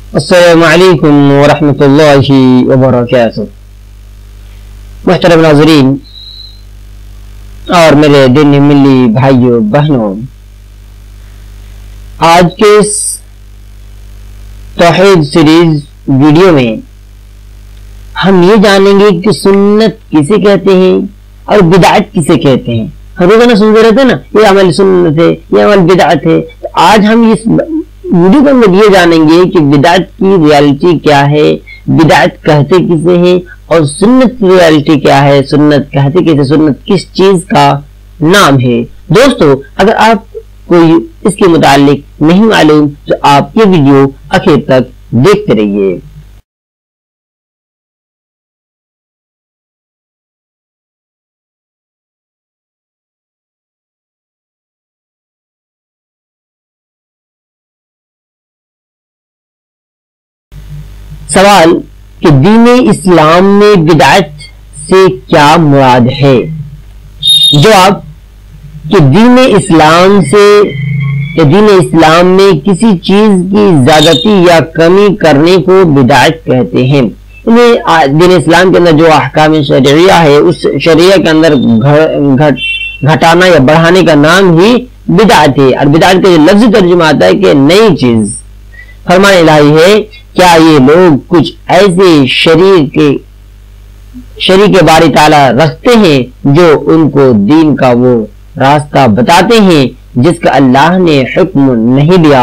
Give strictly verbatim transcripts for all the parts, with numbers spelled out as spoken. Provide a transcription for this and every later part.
السلام علیکم ورحمۃ اللہ وبرکاتہ۔ محترم ناظرین اور میرے دینی ملی بھائیوں بہنوں، آج کے اس توحید سیریز ویڈیو میں ہم یہ جانیں گے کہ سنت کسے کہتے ہیں اور بدعت کسے کہتے ہیں۔ ہم روزانہ سنتے رہتے ہیں نا، یہ عمل سنت ہے، یہ عمل بدعت ہے۔ تو آج ہم اس ویڈیو کے اندر یہ جانیں گے کہ بدعت کی ریالٹی کیا ہے، بدعت کہتے کسے ہیں، اور سنت کی ریالٹی کیا ہے، سنت کہتے کسے، سنت کس چیز کا نام ہے۔ دوستو، اگر آپ کوئی اس کے متعلق نہیں معلوم تو آپ یہ ویڈیو آخر تک دیکھتے رہیے۔ سوال کہ دین اسلام میں بدعت سے کیا مراد ہے؟ جواب کہ دین اسلام سے کہ دین اسلام میں کسی چیز کی زیادتی یا کمی کرنے کو بدعت کہتے ہیں۔ دین اسلام کے اندر جو احکام شرعیہ ہے، اس شرعیہ کے اندر گھٹانا یا بڑھانے کا نام ہی بدعت ہے، اور بدعت کا جو لفظی ترجمہ آتا ہے کہ نئی چیز۔ فرمان الہی ہے، کیا یہ لوگ کچھ ایسے شریعت کے شریعت باری تعالیٰ رکھتے ہیں جو ان کو دین کا وہ راستہ بتاتے ہیں جس کا اللہ نے حکم نہیں دیا۔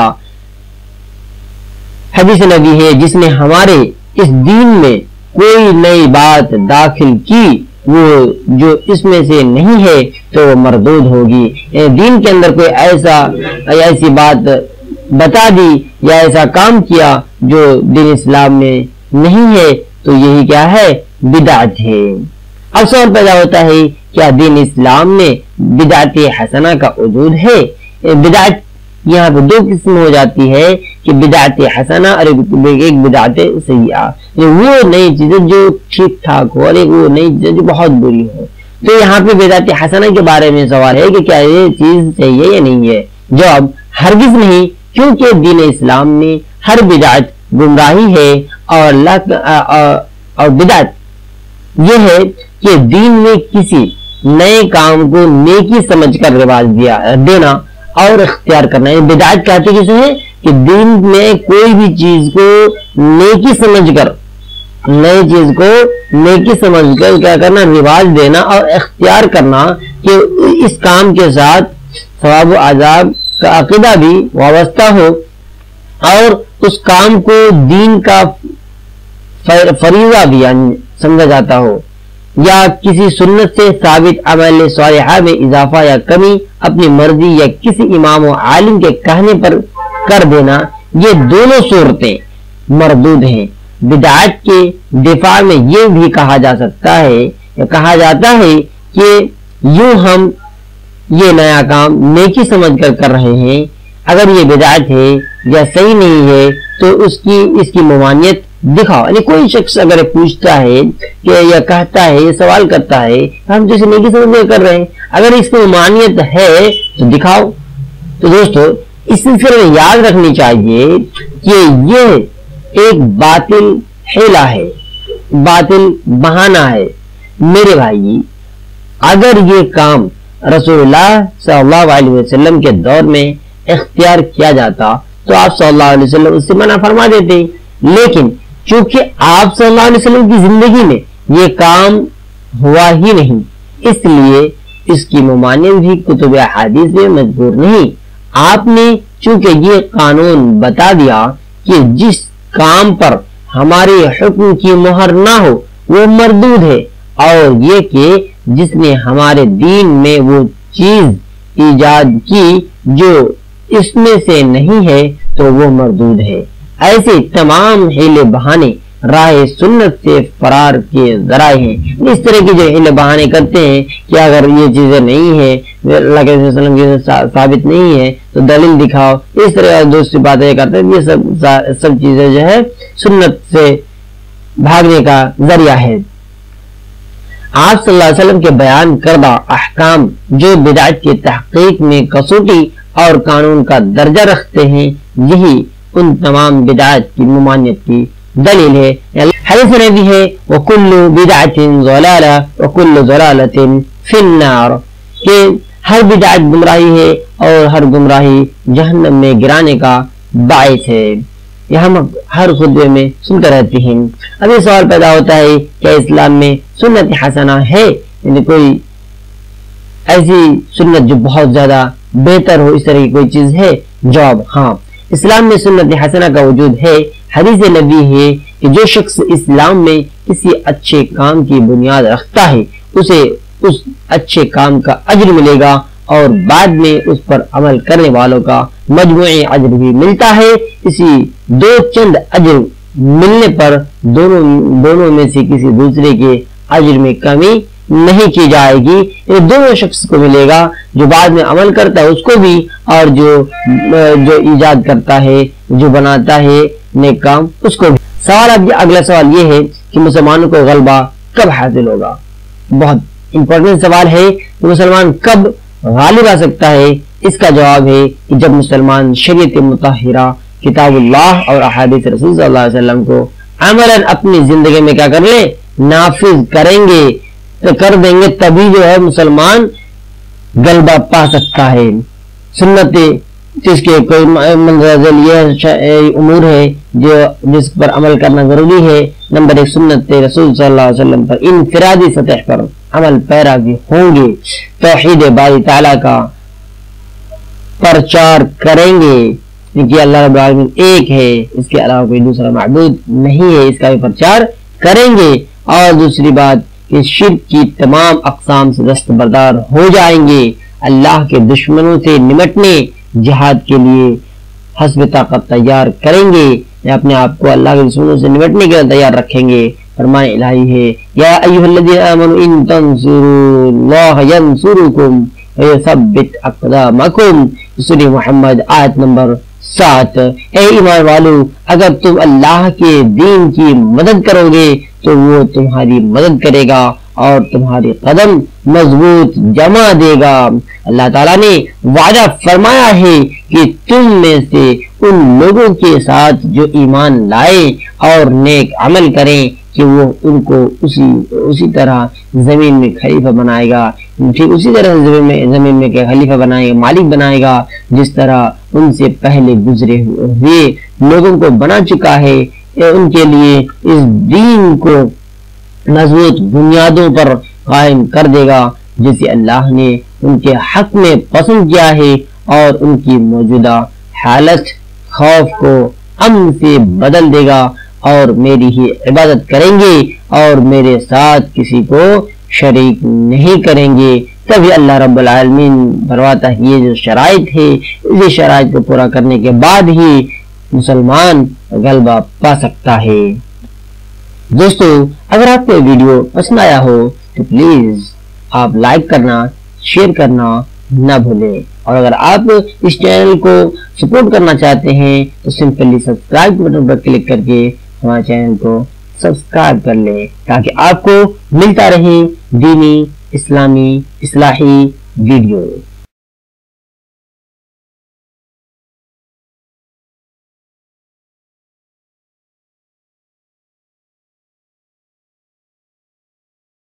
حدیث نبی ہے، جس نے ہمارے اس دین میں کوئی نئی بات داخل کی وہ جو اس میں سے نہیں ہے تو وہ مردود ہوگی۔ دین کے اندر کوئی ایسا ایسی بات بتا دی یا ایسا کام کیا جو دین اسلام میں نہیں ہے تو یہی کیا ہے؟ بدعت ہے۔ اب سوال پیدا ہوتا ہے، کیا دین اسلام میں بدعت حسنہ کا وجود ہے؟ بدعت یہاں پہ دو قسم ہو جاتی ہے کہ بدعت حسنہ اور ایک بدعت سیئہ، وہ نئی چیزیں جو ٹھیک ٹھاک ہو اور ایک وہ نئی چیزیں جو بہت بری ہو۔ تو یہاں پہ بدعت حسنہ کے بارے میں سوال ہے کہ کیا یہ چیز صحیح ہے یا نہیں ہے؟ جواب ہرگز نہیں، کیونکہ دین اسلام میں ہر بدعت گمراہی ہے، اور اللہ اور بدعت یہ ہے کہ دین میں کسی نئے کام کو نیکی سمجھ کر رواج دیا دینا اور اختیار کرنا۔ بدعت کہتے کسے ہیں کہ دین میں کوئی بھی چیز کو نیکی سمجھ کر نئی چیز کو نیکی سمجھ کر کیا کرنا؟ رواج دینا اور اختیار کرنا کہ اس کام کے ساتھ ثواب و عذاب کا عقیدہ بھی وابستہ ہو اور اس کام کو دین کا فریضہ بھی سمجھا جاتا ہو، یا کسی سنت سے ثابت عمل صالحہ میں اضافہ یا کمی اپنی مرضی یا کسی امام و عالم کے کہنے پر کر دینا، یہ دونوں صورتیں مردود ہیں۔ بدعت کے دفاع میں یہ بھی کہا جا سکتا ہے یا کہا جاتا ہے کہ یوں ہم یہ نیا کام نیکی سمجھ کر کر رہے ہیں، اگر یہ بدعت ہے یا صحیح نہیں ہے تو اس کی اس کی ممانعت دکھاؤ۔ یعنی کوئی شخص اگر پوچھتا ہے کہ یا کہتا ہے یا سوال کرتا ہے ہم جیسے نیکی سمجھ کر کر رہے ہیں، اگر اس کی ممانعت ہے تو دکھاؤ۔ تو دوستو، اس سلسلے میں یاد رکھنی چاہیے کہ یہ ایک باطل حیلہ ہے، باطل بہانہ ہے۔ میرے بھائی، اگر یہ کام رسول اللہ صلی اللہ علیہ وسلم کے دور میں اختیار کیا جاتا تو آپ صلی اللہ علیہ وسلم اس سے منع فرما دیتے، لیکن چونکہ آپ صلی اللہ علیہ وسلم کی زندگی میں یہ کام ہوا ہی نہیں، اس لیے اس کی ممانعت بھی کتب احادیث میں مذکور نہیں۔ آپ نے چونکہ یہ قانون بتا دیا کہ جس کام پر ہمارے حکم کی مہر نہ ہو وہ مردود ہے، اور یہ کہ جس نے ہمارے دین میں وہ چیز ایجاد کی جو اس میں سے نہیں ہے تو وہ مردود ہے۔ ایسے تمام حیلے بہانے راہ سنت سے فرار کے ذرائع ہیں۔ اس طرح کی جو حیلے بہانے کرتے ہیں کہ اگر یہ چیزیں نہیں ہیں، اللہ کے وسلم کی ثابت نہیں ہے تو دلیل دکھاؤ، اس طرح دوسری باتیں کرتے ہیں، یہ سب سب چیزیں جو ہے سنت سے بھاگنے کا ذریعہ ہے۔ آپ صلی اللہ علیہ وسلم کے بیان کردہ احکام جو بدعت کی تحقیق میں کسوٹی اور قانون کا درجہ رکھتے ہیں، یہی ان تمام بدعت کی ممانعت کی دلیل ہے۔ حدیث میں بھی ہے وَكُلُّ بِدْعَةٍ ضَلَالَةٍ وَكُلُّ ضَلَالَةٍ فِي النَّارِ، کہ ہر بدعت گمراہی ہے اور ہر گمراہی جہنم میں گرانے کا باعث ہے۔ یہ ہم ہر خطبے میں سنتے رہتے ہیں۔ اب یہ سوال پیدا ہوتا ہے کہ اسلام میں سنت حسنہ ہے، یعنی کوئی ایسی سنت جو بہت زیادہ بہتر ہو، اس طرح کی کوئی چیز ہے؟ جواب ہاں، اسلام میں سنت حسنہ کا وجود ہے۔ حدیث نبی ہے کہ جو شخص اسلام میں کسی اچھے کام کی بنیاد رکھتا ہے اسے اس اچھے کام کا اجر ملے گا اور بعد میں اس پر عمل کرنے والوں کا مجموعی اجر بھی ملتا ہے۔ اسی دو چند اجر ملنے پر دونوں دونوں میں سے کسی دوسرے کے اجر میں کمی نہیں کی جائے گی، یہ دونوں شخص کو ملے گا، جو بعد میں عمل کرتا ہے اس کو بھی، اور جو جو ایجاد کرتا ہے، جو بناتا ہے نیک کام، اس کو بھی۔ سوال اب اگلا سوال یہ ہے کہ مسلمانوں کو غلبہ کب حاصل ہوگا؟ بہت امپورٹنٹ سوال ہے کہ مسلمان کب غالب آ سکتا ہے۔ اس کا جواب ہے کہ جب مسلمان شریعت مطہرہ کتاب اللہ اور احادیث رسول صلی اللہ علیہ وسلم کو عملاً اپنی زندگی میں کیا کر لیں؟ نافذ کریں گے، تو کر دیں گے، تبھی جو ہے مسلمان غلبہ پا سکتا ہے۔ سنت جس کے کوئی منزل یہ امور ہے جو جس پر عمل کرنا ضروری ہے۔ نمبر ایک، سنت رسول صلی اللہ علیہ وسلم پر انفرادی سطح پر عمل پیرا بھی ہوں گے، توحید باری تعالیٰ کا پرچار کریں گے کہ اللہ رب العالمین ایک ہے، اس کے علاوہ کوئی دوسرا معبود نہیں ہے، اس کا بھی پرچار کریں گے۔ اور دوسری بات کہ شرک کی تمام اقسام سے دستبردار ہو جائیں گے، اللہ کے دشمنوں سے نمٹنے جہاد کے لیے حسب طاقت تیار کریں گے، یا اپنے آپ کو اللہ کے دشمنوں سے نمٹنے کے لیے تیار رکھیں گے۔ فرمان الہی ہے یا ایھا الذین آمنوا ان تنصروا اللہ ینصرکم ویثبت اقدامکم، سورہ محمد آیت نمبر سات۔ اے ایمان والو، اگر تم اللہ کے دین کی مدد کرو گے تو وہ تمہاری مدد کرے گا اور تمہاری قدم مضبوط جمع دے گا۔ اللہ تعالیٰ نے وعدہ فرمایا ہے کہ تم میں سے ان لوگوں کے ساتھ جو ایمان لائے اور نیک عمل کریں کہ وہ ان کو اسی اسی طرح زمین میں خلیفہ بنائے گا، ٹھیک اسی طرح زمین میں زمین میں خلیفہ بنائے گا، مالک بنائے گا، جس طرح ان سے پہلے گزرے ہوئے لوگوں کو بنا چکا ہے۔ ان کے لیے اس دین کو مضبوط بنیادوں پر قائم کر دے گا جسے اللہ نے ان کے حق میں پسند کیا ہے، اور ان کی موجودہ حالت خوف کو امن سے بدل دے گا، اور میری ہی عبادت کریں گے اور میرے ساتھ کسی کو شریک نہیں کریں گے۔ تبھی اللہ رب العالمین فرماتا ہے یہ جو شرائط ہے، یہ شرائط کو پورا کرنے کے بعد ہی مسلمان غلبہ پا سکتا ہے۔ دوستو، اگر آپ کو یہ ویڈیو پسند آیا ہو تو پلیز آپ لائک کرنا، شیئر کرنا نہ بھولیں، اور اگر آپ اس چینل کو سپورٹ کرنا چاہتے ہیں تو سمپلی سبسکرائب بٹن پر کلک کر کے ہمارے چینل کو سبسکرائب کر لیں، تاکہ آپ کو ملتا رہے دینی، اسلامی، اصلاحی ویڈیو۔